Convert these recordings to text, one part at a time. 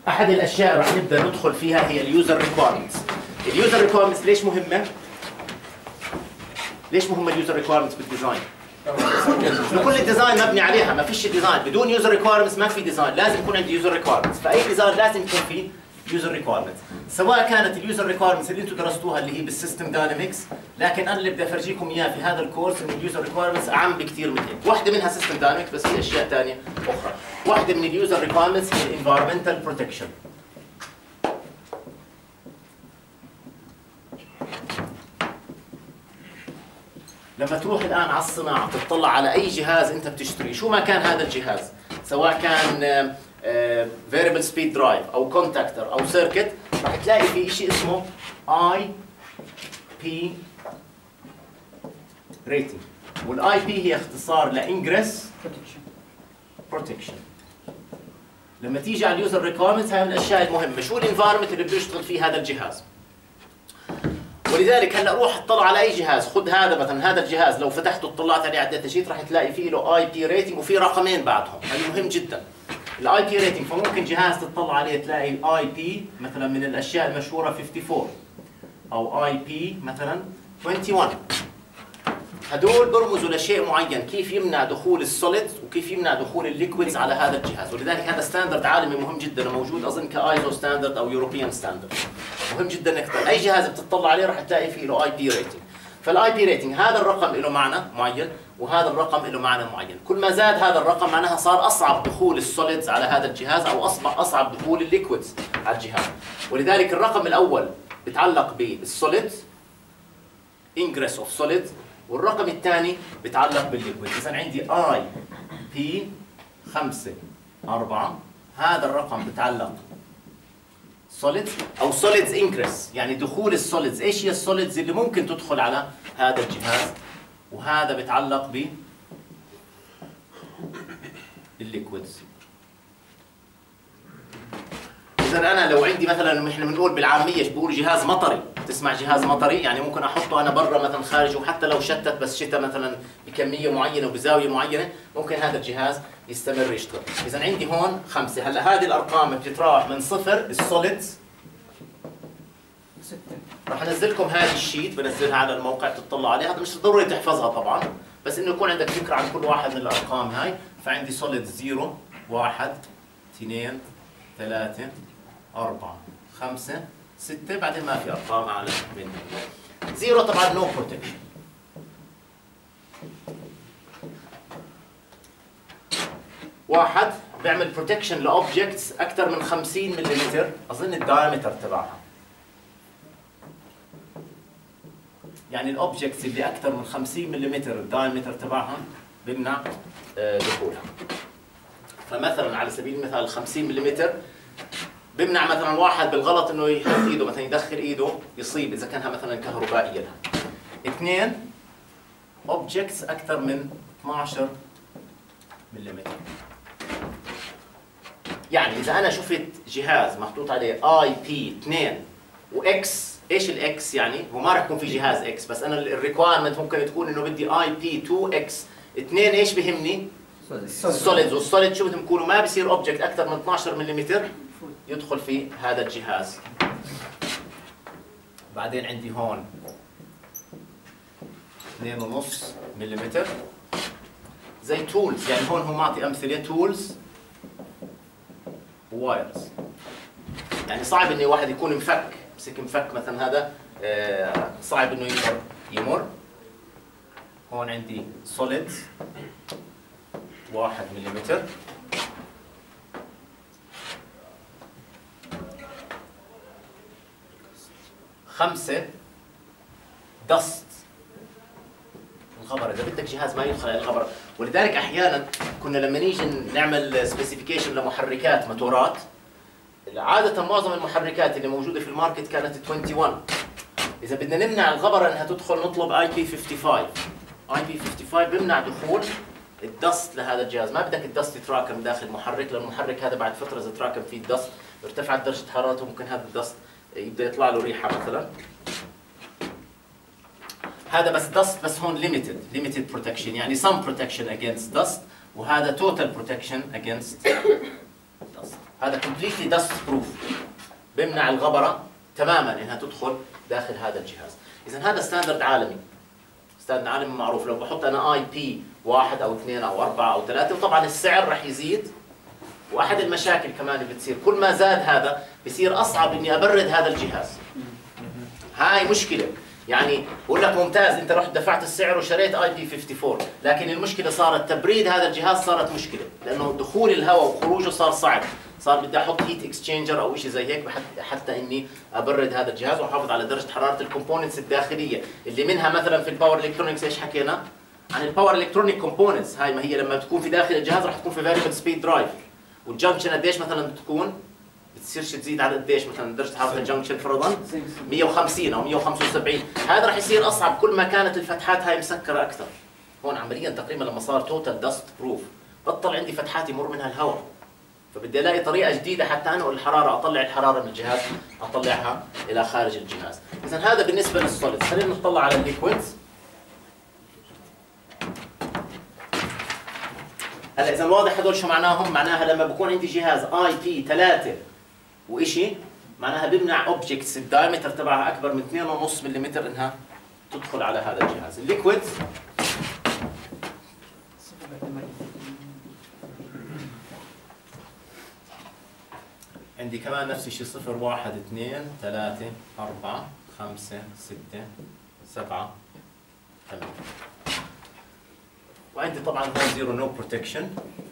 احد الاشياء راح نبدا ندخل فيها هي اليوزر ريكويرمنتس. اليوزر ريكويرمنتس ليش مهمه؟ ليش مهمه اليوزر ريكويرمنتس بالديزاين؟ كل الديزاين مبني عليها، ما فيش ديزاين بدون يوزر ريكويرمنتس، ما في ديزاين، لازم يكون عندي يوزر ريكويرمنتس، فاي ديزاين لازم يكون فيه يوزر ريكويرمنتس، سواء كانت اليوزر ريكويرمنتس اللي انتم درستوها اللي هي بالسيستم داينامكس، لكن انا اللي بدي افرجيكم اياه في هذا الكورس ان اليوزر ريكويرمنتس اعم بكثير من هيك، واحده منها سيستم داينامكس بس في اشياء ثانيه اخرى، واحده من اليوزر ريكويرمنتس هي الانفايرمنتال بروتكشن. لما تروح الآن على الصناعة تطلع على أي جهاز أنت بتشتريه، شو ما كان هذا الجهاز، سواء كان variable speed drive أو كونتاكتر أو سيركت، راح تلاقي في شيء اسمه IP rating، والآي بي هي اختصار لإنجريس بروتكشن. لما تيجي على اليوزر ريكويرمنتس هاي من الأشياء المهمة، شو الانفايرمنت اللي بده يشتغل فيه هذا الجهاز. ولذلك هلا روح اطلع على اي جهاز، خذ هذا مثلا، هذا الجهاز لو فتحته اطلعت عليه على الداتا شيت راح تلاقي فيه له اي بي ريتنج وفي رقمين بعدهم، هذا مهم جدا. الاي بي ريتنج، فممكن جهاز تطلع عليه تلاقي الاي بي مثلا من الاشياء المشهوره 54 او اي بي مثلا 21. هدول برمزوا لشيء معين، كيف يمنع دخول السوليدز وكيف يمنع دخول الليكويدز على هذا الجهاز، ولذلك هذا ستاندرد عالمي مهم جدا وموجود اظن كايزو ستاندرد او يوروبيان ستاندرد. مهم جدا انك اي جهاز بتطلع عليه راح تلاقي فيه له اي بي ريتنج. فالاي بي ريتنج هذا الرقم له معنى معين وهذا الرقم له معنى معين، كل ما زاد هذا الرقم معناها صار اصعب دخول السوليدز على هذا الجهاز او اصبح اصعب دخول الليكويدز على الجهاز. ولذلك الرقم الاول بيتعلق بالسوليدز انجريس اوف سوليدز، والرقم الثاني بيتعلق بالليكويد. اذا عندي اي بي 5 4، هذا الرقم بيتعلق سوليدز او سوليدز انكريس، يعني دخول السوليدز، ايش هي السوليدز اللي ممكن تدخل على هذا الجهاز، وهذا بيتعلق بالليكويدز. اذا انا لو عندي مثلا، احنا بنقول بالعاميه بقول جهاز مطري، تسمع جهاز مطري يعني ممكن احطه انا برا مثلا خارج، وحتى لو شتت بس شتى مثلا بكميه معينه وبزاويه معينه ممكن هذا الجهاز يستمر يشتغل. اذا عندي هون 5، هلا هذه الارقام بتتراوح من 0 السوليدز 6. راح انزل لكم هذه الشيت، بنزلها على الموقع تطلعوا عليها، هذا مش ضروري تحفظها طبعا، بس انه يكون عندك فكره عن كل واحد من الارقام هاي. فعندي سوليدز 0 1 2 3 4 5 6، بعدين ما في ارقام اعلى منها. 0 طبعا نو بروتكشن. 1 بيعمل بروتكشن لاوبجكتس اكثر من 50 ملم، اظن الدايمتر تبعها، يعني الاوبجكتس اللي اكثر من 50 ملم الدايمتر تبعها بيمنع دخولها. فمثلا على سبيل المثال 50 ملم بيمنع مثلا واحد بالغلط انه يحط ايده مثلا، يدخل ايده يصيب اذا كانها مثلا كهربائيه لها. 2 اوبجكتس اكثر من 12 ملم، يعني اذا انا شفت جهاز محطوط عليه اي بي 2 واكس، ايش الاكس يعني؟ هو ما راح يكون في جهاز اكس، بس انا الريكوايرمنت ممكن تكون انه بدي اي بي 2 اكس 2. ايش بهمني؟ السوليدز، والسوليد شو بدهم يكونوا؟ ما بصير اوبجكت اكثر من 12 ملم يدخل في هذا الجهاز. بعدين عندي هون 2.5 ملم زي تولز، يعني هون هو معطي امثله تولز ووايرز، يعني صعب انه واحد يكون مفك، مسك مفك مثلا، هذا صعب انه يقدر يمر. هون عندي سوليدز 1 ملم، 5 دست الغبره، اذا بدك جهاز ما يدخل على الغبره. ولذلك احيانا كنا لما نيجي نعمل سبيسيفيكيشن لمحركات موتورات، عاده معظم المحركات اللي موجوده في الماركت كانت 21. اذا بدنا نمنع الغبره انها تدخل نطلب اي بي 55. اي بي 55 بيمنع دخول الدست لهذا الجهاز، ما بدك الدست يتراكم داخل المحرك، لان المحرك هذا بعد فتره اذا تراكم فيه الدست ارتفعت درجه حرارته ممكن هذا الدست يبدا يطلع له ريحه مثلا. هذا بس dust، بس هون limited protection، يعني some protection against dust، وهذا total protection against dust. هذا كومبليتلي دست بروف، بيمنع الغبره تماما انها تدخل داخل هذا الجهاز. اذا هذا ستاندرد عالمي، ستاندرد عالمي معروف. لو بحط انا اي بي 1 او 2 او 4 او 3، وطبعا السعر رح يزيد. واحد المشاكل كمان اللي بتصير كل ما زاد هذا بصير اصعب اني ابرد هذا الجهاز. هاي مشكله. يعني بقول لك ممتاز انت رحت دفعت السعر وشريت اي بي 54، لكن المشكله صارت تبريد هذا الجهاز صارت مشكله، لانه دخول الهواء وخروجه صار صعب، صار بدي احط هيت اكسشينجر او شيء زي هيك حتى اني ابرد هذا الجهاز واحافظ على درجه حراره الكومبوننتس الداخليه اللي منها مثلا في الباور الكترونكس. ايش حكينا عن الباور الكترونيك كومبوننتس؟ هاي ما هي لما بتكون في داخل الجهاز راح تكون في فاريبل سبيد درايف، والجنكشن قديش مثلا بتكون؟ بتصيرش تزيد على قديش مثلا درجه حراره الجنكشن فرضا 150 او 175. هذا راح يصير اصعب كل ما كانت الفتحات هاي مسكره اكثر. هون عمليا تقريبا لما صار توتال دست بروف بطل عندي فتحات يمر منها الهواء، فبدي الاقي طريقه جديده حتى انقل الحراره، اطلع الحراره من الجهاز اطلعها الى خارج الجهاز. اذا هذا بالنسبه للسوليد. خلينا نطلع على الليكويدز. هلا اذا واضح هدول شو معناهم؟ معناها لما بكون عندي جهاز اي بي 3 وإشي، معناها بمنع اوبجكتس الدايمتر تبعها اكبر من 2.5 ملم انها تدخل على هذا الجهاز. الليكويد عندي كمان نفس الشيء 0 1 2 3 4 5 6 7 8. وعندي طبعا هون زيرو نو بروتكشن.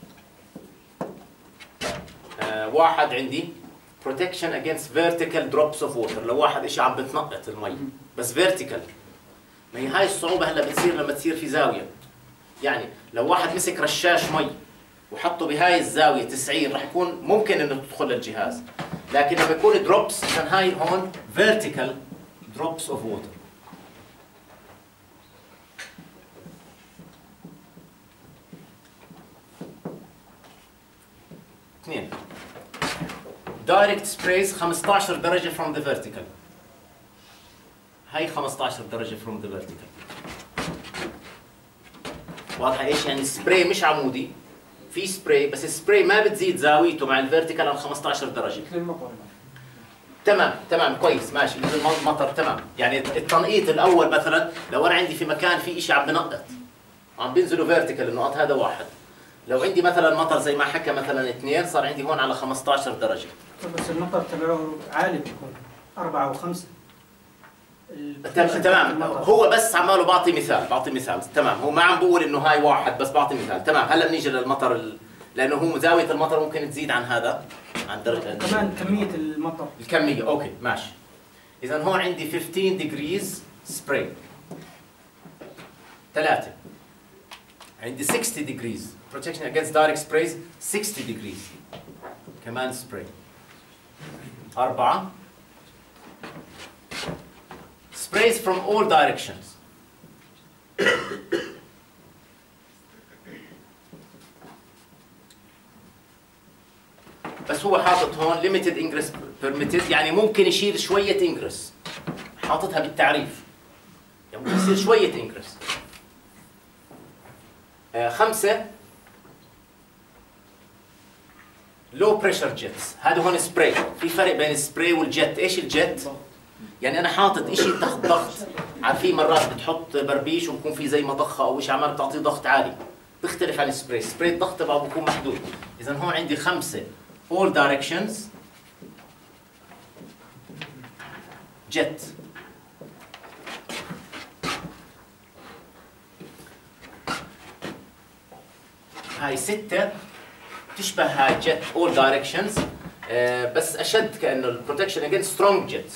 واحد عندي protection against vertical drops of water، لو واحد اشي عم بتنقط المي بس vertical. ما هي هاي الصعوبة هلا بتصير لما تصير في زاوية. يعني لو واحد مسك رشاش مي وحطه بهاي الزاوية 90 راح يكون ممكن انه تدخل للجهاز، لكن لما يكون drops عشان هاي هون vertical drops of water. اثنين دايركت سبرايز 15 درجة from the vertical. هاي 15 درجة from the vertical. واضحة ايش يعني سبراي مش عمودي، في سبراي بس السبراي ما بتزيد زاويته مع الفيرتيكال عن 15 درجة. تمام كويس ماشي مثل المطر. تمام يعني التنقيط الأول مثلا لو أنا عندي في مكان في شيء عم بنقط عم بينزلوا فيرتيكال النقط، هذا واحد. لو عندي مثلا مطر زي ما حكى مثلا 2 صار عندي هون على 15 درجة. بس المطر تبعه عالي بيكون 4 و5. تمام هو بس عماله بعطي مثال. تمام هو ما عم بقول انه هاي واحد بس بعطي مثال. تمام هلا بنيجي للمطر لانه هو زاوية المطر ممكن تزيد عن هذا عن درجة كمان كمية المطر. الكمية اوكي ماشي. إذا هون عندي 15 degrees spray. 3 عندي 60 degrees protection against direct sprays 60 degrees كمان spray. 4 sprays from all directions. بس هو حاطط هون limited ingress permitted، يعني ممكن يشيل شوية ingress، حاططها بالتعريف يعني ممكن يصير شوية ingress. 5 low pressure jets. هذا هون سبراي. في فرق بين السبراي والجت. ايش الجت؟ يعني انا حاطط شيء تحت ضغط. عارفين مرات بتحط بربيش وبكون في زي مضخه او شيء عمال بتعطيه ضغط عالي، بيختلف عن السبراي. السبراي الضغط تبعه بيكون محدود. اذا هون عندي 5 all directions jet. هاي 6 تشبه هاي جت all directions بس اشد كانه البروتكشن against strong jets.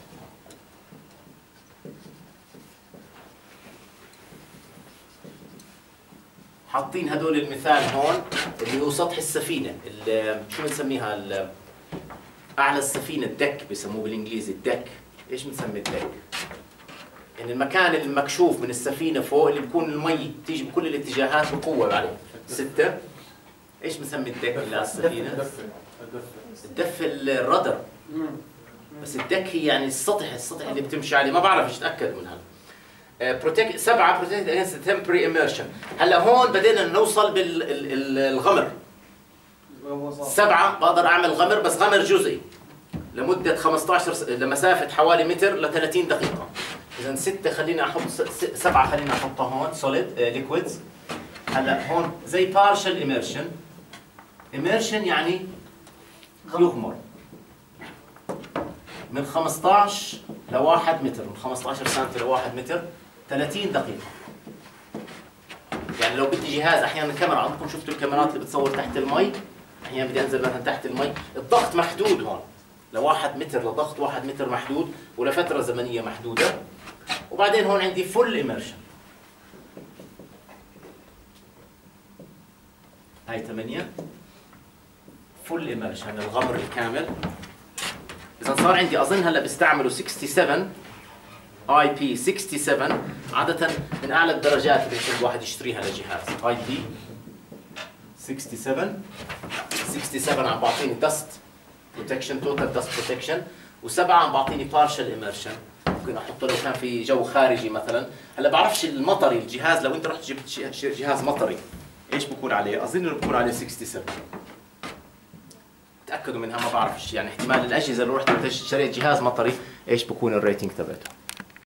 حاطين هدول المثال هون اللي هو سطح السفينه، شو بنسميها اعلى السفينه الدك بسموه بالانجليزي الدك. ايش بنسمي الدك؟ يعني المكان المكشوف من السفينه فوق اللي بكون المي تيجي بكل الاتجاهات بقوه عليه. 6 ايش بنسمي الدك اللي على السفينه؟ الدف الردر. بس الدك هي يعني السطح اللي بتمشي عليه، ما بعرف ايش اتاكد من هذا. 7 protect against temporary immersion. هلا هون بدينا نوصل بالغمر. 7 بقدر اعمل غمر، بس غمر جزئي لمده 15 لمسافه حوالي متر ل 30 دقيقه. اذا 6 خليني احط 7 خليني احطها هون سوليد ليكويدز. هلا هون زي بارشل ايميرشن. ايميرشن يعني يغمر من 15 ل 1 متر، من 15 سم ل 1 متر 30 دقيقة. يعني لو بدي جهاز، احيانا الكاميرا عندكم شفتوا الكاميرات اللي بتصور تحت المي، احيانا بدي انزل مثلا تحت المي، الضغط محدود هون ل1 متر، لضغط 1 متر محدود ولفترة زمنية محدودة. وبعدين هون عندي فول ايمرشن. هاي 8 فول ايمرشن، الغمر الكامل. اذا صار عندي اظن هلا بيستعملوا 67 اي بي 67، عادة من اعلى الدرجات اللي يمكن الواحد يشتريها لجهاز اي بي 67 عم بعطيني دست بروتكشن، توتال دست بروتكشن، و7 عم بعطيني بارشل ايمرشن. ممكن احطه لو كان في جو خارجي مثلا. هلا بعرفش المطري الجهاز، لو انت رحت جبت جهاز مطري ايش بكون عليه؟ اظن انه بكون عليه 67. تاكدوا منها، ما بعرفش يعني، احتمال الاجهزه اللي رحت اشتريت جهاز مطري ايش بكون الريتنج تبعته.